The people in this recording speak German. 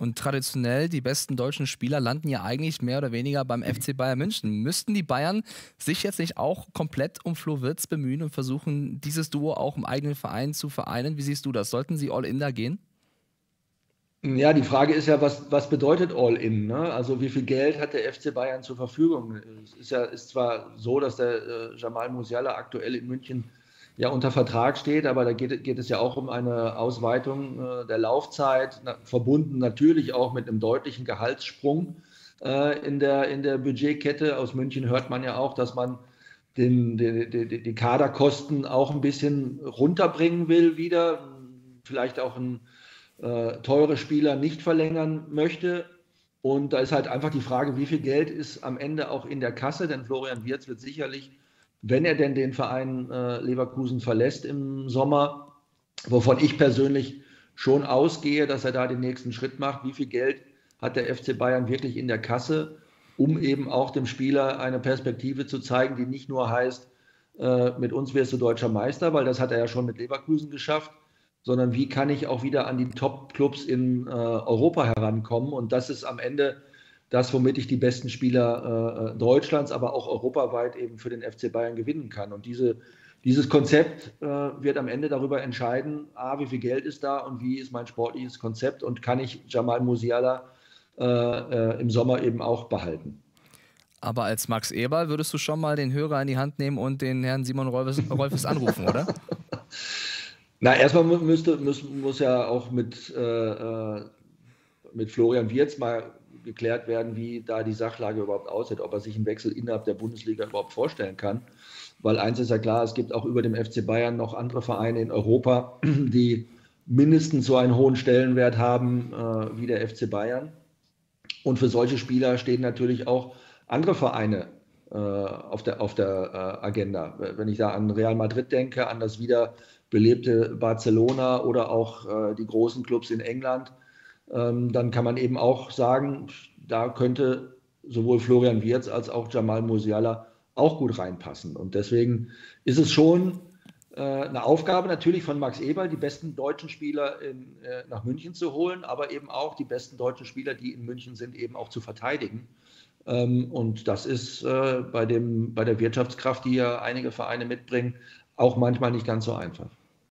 Und traditionell, die besten deutschen Spieler landen ja eigentlich mehr oder weniger beim FC Bayern München. Müssten die Bayern sich jetzt nicht auch komplett um Flo Wirtz bemühen und versuchen, dieses Duo auch im eigenen Verein zu vereinen? Wie siehst du das? Sollten sie all in da gehen? Ja, die Frage ist ja, was bedeutet All-In? Ne? Also wie viel Geld hat der FC Bayern zur Verfügung? Es ist zwar so, dass der Jamal Musiala aktuell in München ja unter Vertrag steht, aber da geht es ja auch um eine Ausweitung der Laufzeit, verbunden natürlich auch mit einem deutlichen Gehaltssprung in der Budgetkette. Aus München hört man ja auch, dass man die Kaderkosten auch ein bisschen runterbringen will wieder, vielleicht auch teure Spieler nicht verlängern möchte. Und da ist halt einfach die Frage, wie viel Geld ist am Ende auch in der Kasse, denn Florian Wirtz wird sicherlich, wenn er denn den Verein Leverkusen verlässt im Sommer, wovon ich persönlich schon ausgehe, dass er da den nächsten Schritt macht, wie viel Geld hat der FC Bayern wirklich in der Kasse, um eben auch dem Spieler eine Perspektive zu zeigen, die nicht nur heißt, mit uns wirst du deutscher Meister, weil das hat er ja schon mit Leverkusen geschafft, sondern wie kann ich auch wieder an die Top-Clubs in Europa herankommen. Und das ist am Ende das, womit ich die besten Spieler Deutschlands, aber auch europaweit eben für den FC Bayern gewinnen kann. Und dieses Konzept wird am Ende darüber entscheiden, A, wie viel Geld ist da und wie ist mein sportliches Konzept und kann ich Jamal Musiala im Sommer eben auch behalten. Aber als Max Eberl würdest du schon mal den Hörer in die Hand nehmen und den Herrn Simon Rolfes anrufen, oder? Na, erstmal muss ja auch mit Florian Wirtz mal geklärt werden, wie da die Sachlage überhaupt aussieht, ob er sich einen Wechsel innerhalb der Bundesliga überhaupt vorstellen kann. Weil eins ist ja klar, es gibt auch über dem FC Bayern noch andere Vereine in Europa, die mindestens so einen hohen Stellenwert haben wie der FC Bayern. Und für solche Spieler stehen natürlich auch andere Vereine auf der Agenda. Wenn ich da an Real Madrid denke, an das wiederbelebte Barcelona oder auch die großen Clubs in England, dann kann man eben auch sagen, da könnte sowohl Florian Wirtz als auch Jamal Musiala auch gut reinpassen. Und deswegen ist es schon eine Aufgabe natürlich von Max Eberl, die besten deutschen Spieler nach München zu holen, aber eben auch die besten deutschen Spieler, die in München sind, eben auch zu verteidigen. Und das ist bei der Wirtschaftskraft, die ja einige Vereine mitbringen, auch manchmal nicht ganz so einfach.